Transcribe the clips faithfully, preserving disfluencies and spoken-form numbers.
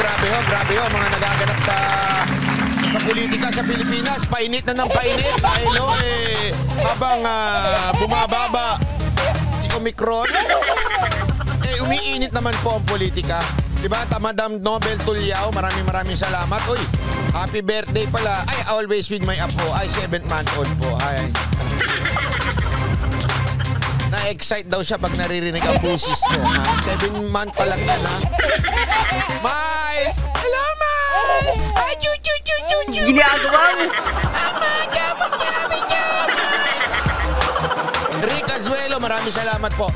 grabe ho, grabe ho, mga nagaganap sa sa politika sa Pilipinas. Painit na ng painit dahil ho, eh, habang uh, bumababa si Omicron, eh, umiinit naman po ang politika. Diba? Madam Nobel Tulyao, maraming maraming salamat. Uy, happy birthday pala. Ay, always with my apo. Ay, seventh month old po. Ay. Na-excite daw siya pag naririnig ang busis ko. Ha? Seven month pa lang yan, ha? Miles! Hello, Miles! Ay, chu, chu, chu, chu, chu! Ginagawa mo! Mama, gamot marami dyan! Rick Azuelo, maraming salamat po.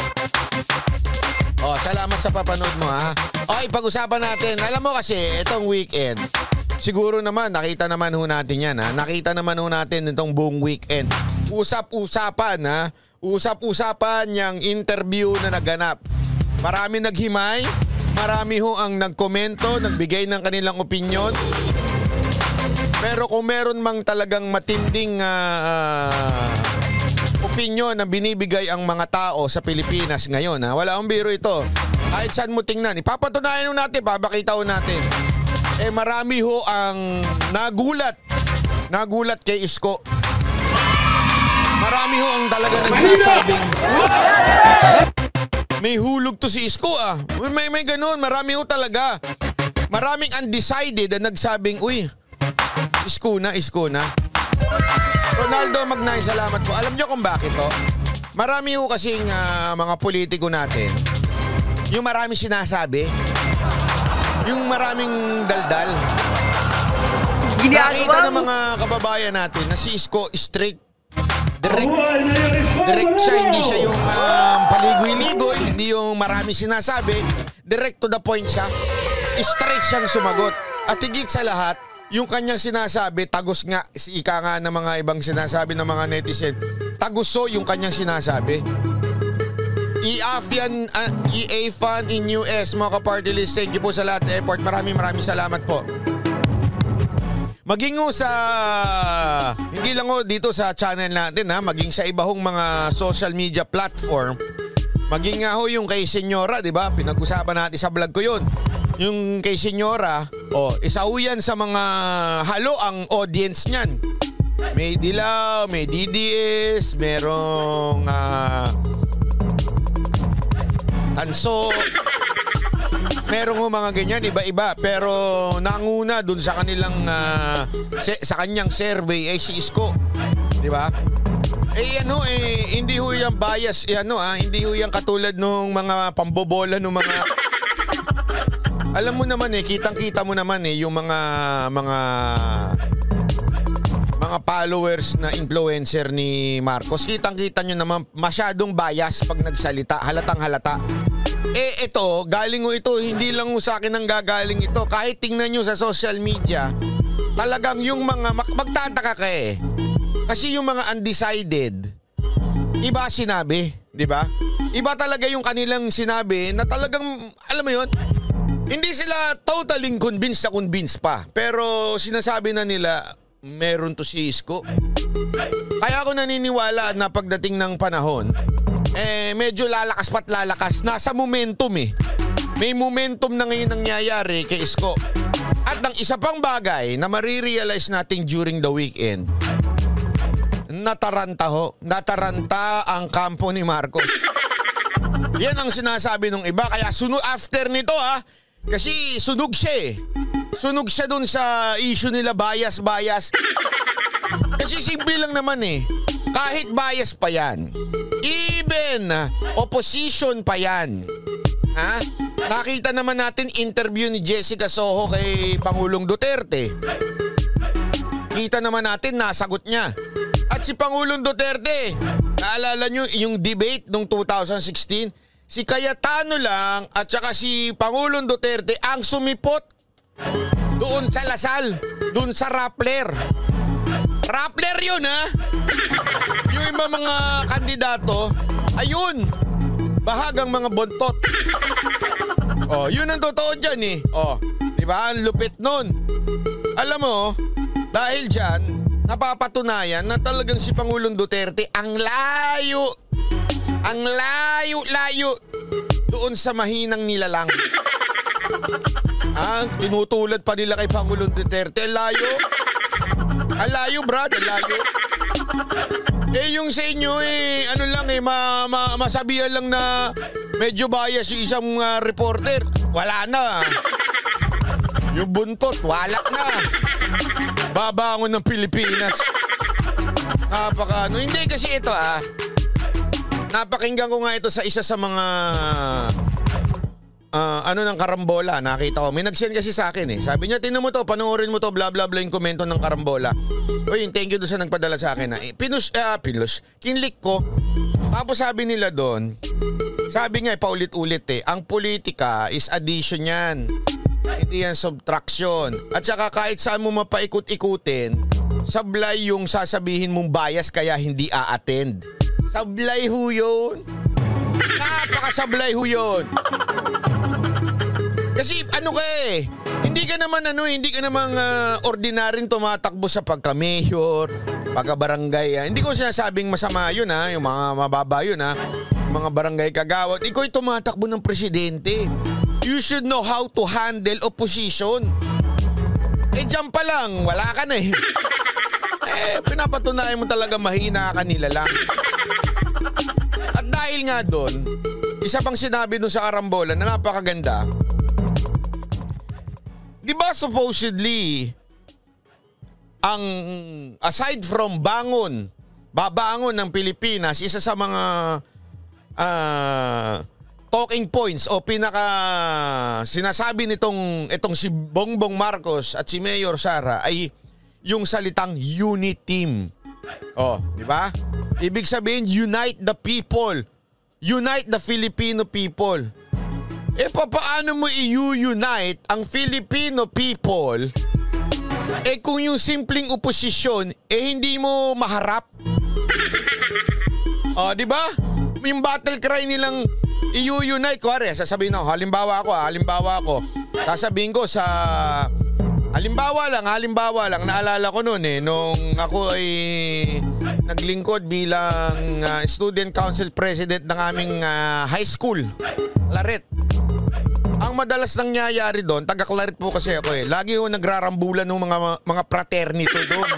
Oh, salamat sa papanood mo, ha? Okay, pag-usapan natin. Alam mo kasi, itong weekend, siguro naman, nakita naman ho natin yan, ha? Nakita naman ho natin itong buong weekend. Usap-usapan, ha? Usap-usapan yung interview na naganap. Marami naghimay, marami ho ang nagkomento, nagbigay ng kanilang opinyon. Pero kung meron mang talagang matinding uh, opinyon na binibigay ang mga tao sa Pilipinas ngayon, ha? Wala akong biro ito. Kahit saan mo tingnan, ipapatunayan ho natin, papakita ho natin. Eh marami ho ang nagulat. Nagulat kay Isko. Marami ho ang talaga nagsasabing may hulog to si Isko, ah. May, may ganun, marami ho talaga. Maraming undecided na nagsabing, uy, Isko na, Isko na. Ronaldo Magnay, salamat po. Alam niyo kung bakit to? Marami ho kasing uh, mga politiko natin, yung marami sinasabi, yung maraming daldal. Nakita ng mga kababayan natin na si Isko straight. Direct, direct siya, hindi siya yung um, paligoy-ligoy, hindi yung marami sinasabi. Direct to the point siya. Straight siyang sumagot. At higit sa lahat, yung kanyang sinasabi, tagos nga, ika nga ng mga ibang sinasabi ng mga netizen, taguso yung kanyang sinasabi. E-A-Fan, uh, E-A-Fan in U S, mga ka-party list, thank you po sa lahat effort. Maraming maraming salamat po. Maging ho sa, hindi lang ho dito sa channel natin, ha, maging sa iba hong mga social media platform. Maging nga ho yung kay Senyora, di ba? Pinag-usapan natin sa vlog ko yun. Yung kay Senyora, oh, isa ho yan sa mga halo ang audience niyan. May Dilaw, may D D S, merong uh, Tanso. Merong ho mga ganyan, iba-iba. Pero nanguna dun sa kanilang, uh, se- sa kanyang survey ay si Isko. Di ba? Eh ano eh, hindi ho yung bias, eh, ano, ah, hindi ho yung katulad nung mga pambobola nung mga... Alam mo naman eh, kitang-kita mo naman eh, yung mga, mga, mga followers na influencer ni Marcos. Kitang-kita nyo naman masyadong bias pag nagsalita, halatang halata. Eh ito, galing mo ito, hindi lang mo sa akin ang gagaling ito. Kahit tingnan nyo sa social media, talagang yung mga, magtataka ka eh. Kasi yung mga undecided, iba sinabi, di ba? Iba talaga yung kanilang sinabi na talagang, alam mo yun, hindi sila totally convinced na convinced pa. Pero sinasabi na nila, meron to si Isko. Kaya ako naniniwala na pagdating ng panahon, eh medyo lalakas pa't lalakas. Nasa momentum eh. May momentum na ngayon nangyayari kay Isko. At ang isa pang bagay na marirealize natin during the weekend, nataranta ho. Nataranta ang kampo ni Marcos. Yan ang sinasabi ng iba. Kaya sunod after nito ha, kasi sunog siya eh. Sunog siya dun sa issue nila bias-bias. Kasi simple lang naman eh. Kahit bias pa yan, even opposition pa yan. Ha? Nakita naman natin interview ni Jessica Soho kay Pangulong Duterte. Kita naman natin nasagot niya. At si Pangulong Duterte, naalala nyo yung debate noong two thousand sixteen? Si Cayetano lang at saka si Pangulong Duterte ang sumipot doon sa Lasal, doon sa Rappler. Rappler yun ha. Yung iba mga kandidato, ayun, bahagang mga bontot. Oh, yun ang totoo dyan eh. Oh, di ba? Ang lupit nun. Alam mo, dahil dyan, napapatunayan na talagang si Pangulong Duterte ang layo, ang layo-layo doon sa mahinang nilalang. Ah, tinutulad pa nila kay Pangulong Duterte. Ang layo. Ang layo, brad. Ang layo. Eh, yung sa inyo eh, ano lang eh, ma, ma, masabihan lang na medyo bias yung isang uh, reporter. Wala na. Yung buntot, walak na. Babangon ng Pilipinas. Napaka, ano, hindi kasi ito ah. Napakinggan ko nga ito sa isa sa mga uh, ano ng karambola. Nakita ko. May nag-send kasi sa akin eh. Sabi niya, tinan mo to, panoorin mo to, bla bla bla yung komento ng karambola. Uy, thank you doon sa nagpadala sa akin. Eh, pinus, uh, pinus, kinlik ko. Tapos sabi nila doon, sabi nga, eh, paulit-ulit eh, ang politika is addition yan. Hindi yan subtraction. At saka kahit saan mo mapaikot-ikutin, sablay yung sasabihin mong bias kaya hindi a-attend. Sablay ho yun. Napakasablay ho yun. Kasi ano ka eh, hindi ka naman ano, hindi ka naman uh, ordinaryong tumatakbo sa pagka-mayor, pagka-barangay. Ah. Hindi ko sinasabing masama yun ha, yung mga mababa yun ha, yung mga barangay kagawad. Ikaw ay tumatakbo ng presidente. You should know how to handle opposition. Eh dyan pa lang, wala ka na eh. Eh, pinapatunayan mo talaga mahina ka nila lang. At dahil nga doon, isa pang sinabi doon sa karambola na napakaganda. Di ba supposedly, ang aside from bangon, babangon ng Pilipinas, isa sa mga uh, talking points o pinaka sinasabi nitong itong si Bongbong Marcos at si Mayor Sara ay yung salitang unity team. Oh, di ba? Ibig sabihin, unite the people. Unite the Filipino people. Eh, paano mo i-unite ang Filipino people eh kung yung simpleng oposisyon eh hindi mo maharap? Oh, di ba? Yung battle cry nilang i-unite, kuwari, sasabihin ako, halimbawa ako, halimbawa ako, sasabihin ko sa, halimbawa lang, halimbawa lang, naalala ko noon eh, nung ako ay naglingkod bilang uh, student council president ng aming uh, high school, Claret. Ang madalas nangyayari doon, taga Claret po kasi ako eh, lagi ko nagrarambulan ng mga mga fraternity doon.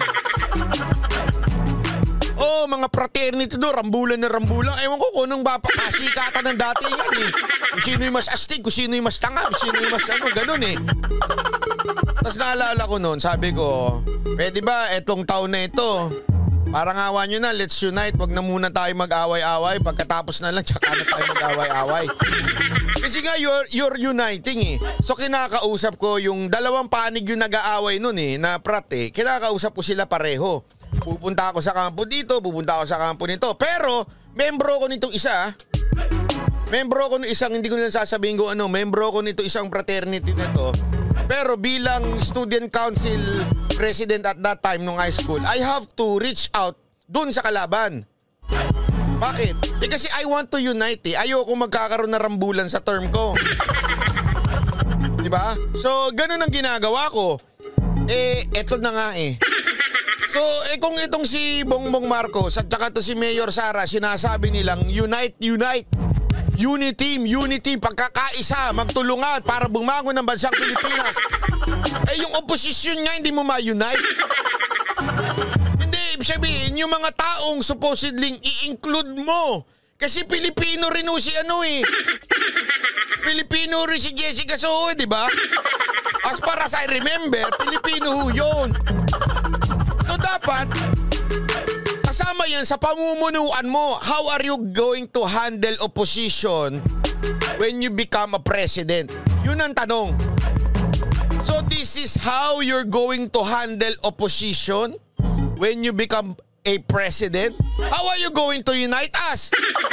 Oh, mga fraternity doon, rambulan na rambulan. Ewan ko kung anong papasikatan ng dati yan eh. Kung sino yung mas astig, kung sino yung mas tanga, kung sino yung mas ano, ganun eh. Tapos naalala ko noon, sabi ko, pwede ba etong taon na ito, parang awa nyo na, let's unite, wag na muna tayo mag-away-away, pagkatapos na lang, tsaka na tayo mag-away-away. Kasi nga, you're, you're uniting eh. So kinakausap ko, yung dalawang panig yung nag-aaway noon eh, na prat eh, kinakausap ko sila pareho. Pupunta ako sa kampo dito, pupunta ako sa kampo nito. Pero, membro ko nitong isa. Membro ko ng isang, hindi ko nila sasabihin ko ano, membro ko nito isang fraternity na to. Pero bilang student council president at that time nung high school, I have to reach out dun sa kalaban. Bakit? Eh kasi I want to unite eh. Ayoko magkakaroon na rambulan sa term ko. Diba? So, ganun ang ginagawa ko. Eh, eto na nga eh. So, eh kung itong si Bongbong Marcos at saka to si Mayor Sara, sinasabi nilang unite, unite. Unity team, unity team, pagkakaisa, magtulungan para bumangon ng bansang Pilipinas. Eh yung opposition nga hindi mo ma-unite. Hindi, ibig sabihin, yung mga taong supposedly i-include mo. Kasi Pilipino rin o si ano eh. Pilipino rin si Jessica Soho, di ba? As far as I remember, Pilipino ho yun. So dapat, kasama yan sa pamumunuan mo. How are you going to handle opposition when you become a president? Yun ang tanong. So this is how you're going to handle opposition when you become a president? How are you going to unite us?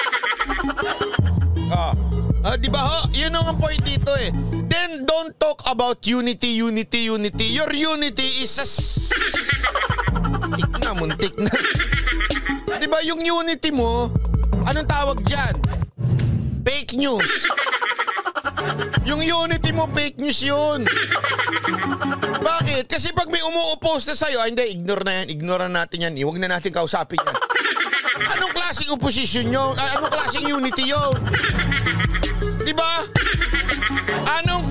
Ah, ah di ba ho? Yun ang point dito eh. Then don't talk about unity, unity, unity. Your unity is a... Muntik na, muntik na. Diba yung unity mo, anong tawag dyan? Fake news. Yung unity mo, fake news yun. Bakit? Kasi pag may umu-oppose na sa'yo, ay hindi, ignore na yan, ignore na natin yan. Huwag na natin kausapin yan. Anong klaseng opposition yun? Anong klaseng unity yun? Diba? Anong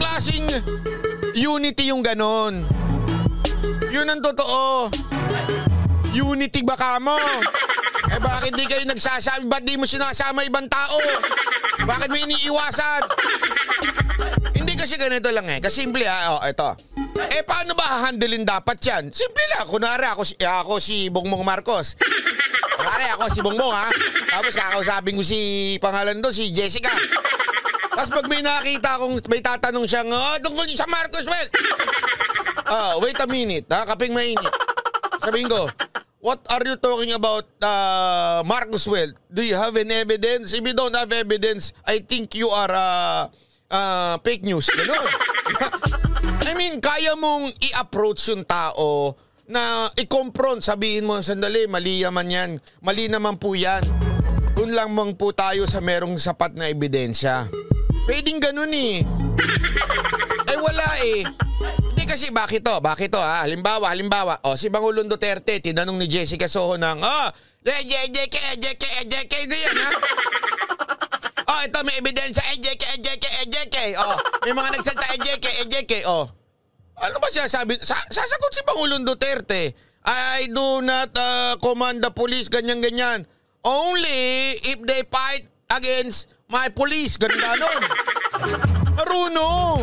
klaseng unity yung ganon? Yun ang totoo. Unity ba ka mo? Eh bakit di kayo nagsasabi? Ba't di mo sinasama ibang tao? Bakit mo iniiwasan? Hindi kasi ganito lang eh. Kasi simple ha. Oh, ito. Eh paano ba hahandlein dapat yan? Simple lang. Kunwari ako, si- ako si Bongbong Marcos. Kunwari ako si Bongbong ha. Tapos kakausapin ko si pangalan doon, si Jessica. Tapos pag may nakita akong may tatanong siyang, oh, tungkol sa Marcos, well. Oh, wait a minute. Ha? Kaping mainit. Sabihin ko, what are you talking about, uh, Marcos Well? Do you have an evidence? If you don't have evidence, I think you are uh, uh, fake news. Ganun. I mean, kaya mong i-approach yung tao na i-confront. Sabihin mo, sandali, mali naman yan. Mali naman po yan. Doon lang mong po tayo sa merong sapat na ebidensya. Pwedeng ganun eh. Eh wala eh. Hindi kasi bakit to? Bakit to ha? Halimbawa, halimbawa. O si Pangulong Duterte, tinanong ni Jessica Soho ng, oh, J J K, J K, J K na yan ha? Oh, ito may ebidensya, J K, J K, J K. Oh, may mga nagsalta, J K, J K. Oh. Ano ba siya sabi? Sa sasagot si Pangulong Duterte. I do not uh, command the police, ganyan-ganyan. Only if they fight against my police. Ganun ganon. Marunong.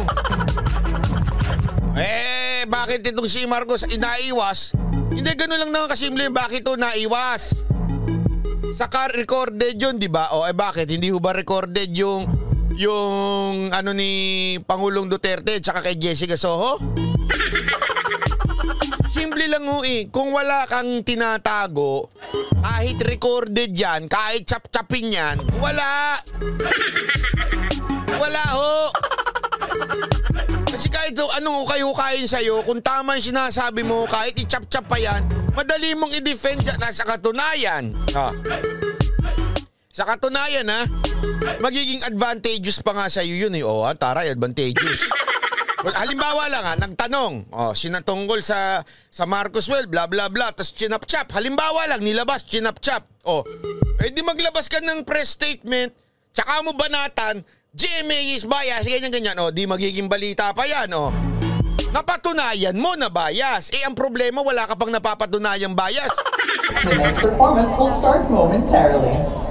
Eh, bakit itong si Marcos inaiwas? Hindi, ganun lang naman kasimple. Bakit ito naiwas? Saka recorded yun, di ba? O, eh bakit? Hindi ho ba recorded yung yung ano ni Pangulong Duterte tsaka kay Jessica Soho? Simple lang ho eh. Kung wala kang tinatago, kahit recorded yan, kahit chap-chapin yan, wala. Wala ho. Kasi kahit anong ukay-ukayin sa'yo, kung tama yung sinasabi mo, kahit i-chap-chap pa yan, madali mong i-defend yan. Nasa katunayan. Ha. Sa katunayan ha, magiging advantageous pa nga sa'yo yun eh. O, oh, taray, advantageous. Well, halimbawa lang ha, nagtanong, oh, sinatungkol sa sa Marcos Well, bla bla bla, tapos chinap-chap. Halimbawa lang, nilabas, chinap-chap. Oh, eh di maglabas ka ng press statement, tsaka mo banatan, G M A is bias, ganyan-ganyan. O, di magiging balita pa yan, o. Napatunayan mo na bias. Eh, ang problema, wala ka pang napapatunayang bias. The next performance will start momentarily.